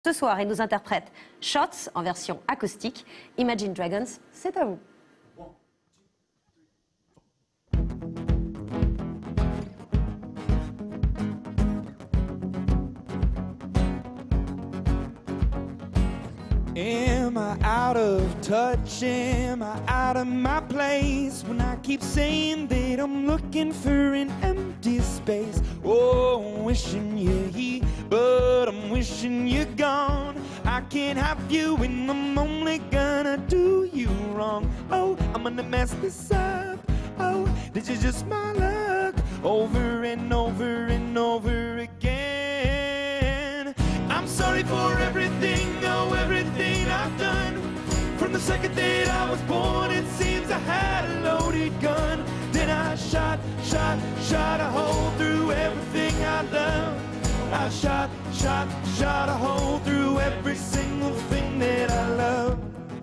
Ce soir, il nous interprète Shots en version acoustique. Imagine Dragons, c'est à vous. Am I out of touch? Am I out of my place when I keep saying that I'm looking for an empty space? Oh, I'm wishing you're here, but I'm wishing you're gone. I can't have you and I'm only gonna do you wrong. Oh, I'm gonna mess this up. Oh, this is just my luck. Over and over and over again. I'm sorry for everything, oh, everything I've done. From the second that I was born, it seems I had a loaded gun. Then I shot a hole through everything I love. I shot a hole through every single thing that I love.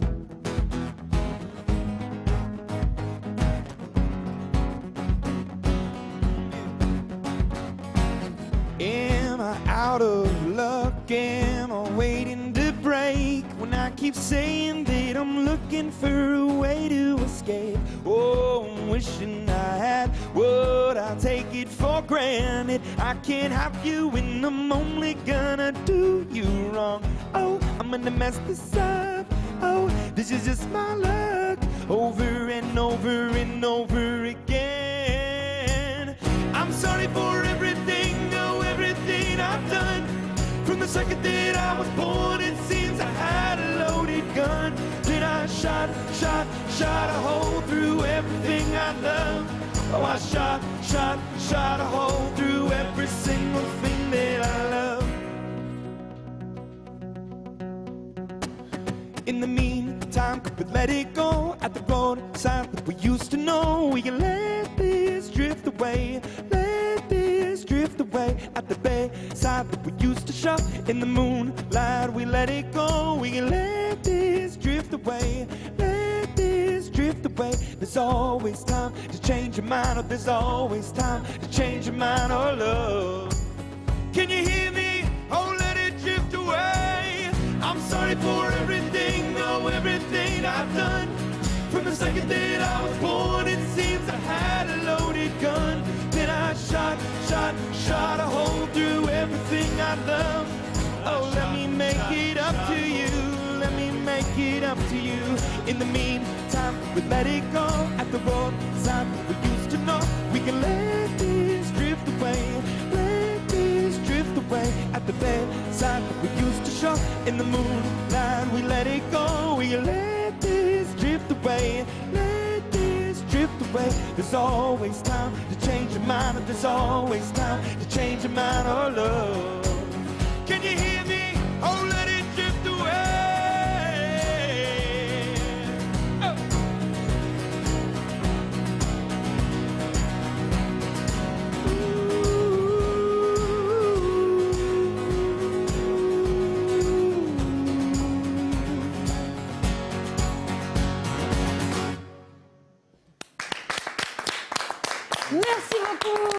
Am I out of luck? Am I waiting to break when I keep saying that I'm looking for a way to escape? Oh, I'm wishing I had what I take it for granted. I can't have you and I'm only gonna do you wrong. Oh, I'm gonna mess this up. Oh, this is just my luck. Over and over and over again. I'm sorry for everything, oh, everything I've done. From the second that I was born, it seems I had a loaded gun. Then I shot a hole through everything I love. Oh, I shot a hole through every single thing that I love. In the meantime, could we let it go at the roadside that we used to know? We can let this drift away, let this drift away at the bedside that we used to shop. In the moonlight, we let it go. We can let this drift away, let this drift away. There's always time to change your mind, or there's always time to change your mind, oh love. Can you hear me? Oh, let it drift away. I'm sorry for everything, oh, everything I've done. From the second that I was born, it seems I had a loaded gun. Then I shot a hole through everything I love. Oh, let me make it up to you, let me make it up to you. In the meantime, we let it go at the roadside we used to know. We can let this drift away, let this drift away at the bedside we used to show. In the moonlight, we let it go. We let this drift away, let this drift away. There's always time to change your mind, there's always time to change your mind, oh love. Can you hear?